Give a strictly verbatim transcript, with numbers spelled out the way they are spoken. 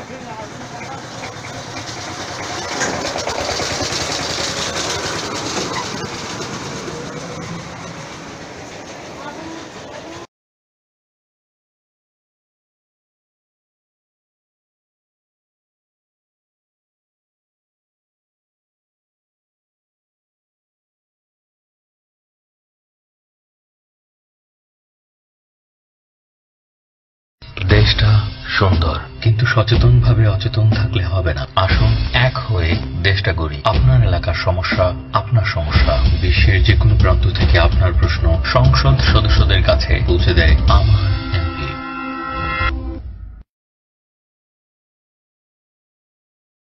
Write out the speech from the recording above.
দেশটা সুন্দর, কিন্তু সচেতনভাবে অচেতন থাকলে হবে না। আসুন এক হয়ে দেশটা গড়ি। আপনার এলাকার সমস্যা আপনার সমস্যা। বিশ্বের যে কোনো প্রান্ত থেকে আপনার প্রশ্ন সংসদ সদস্যদের কাছে পৌঁছে দেয় আমার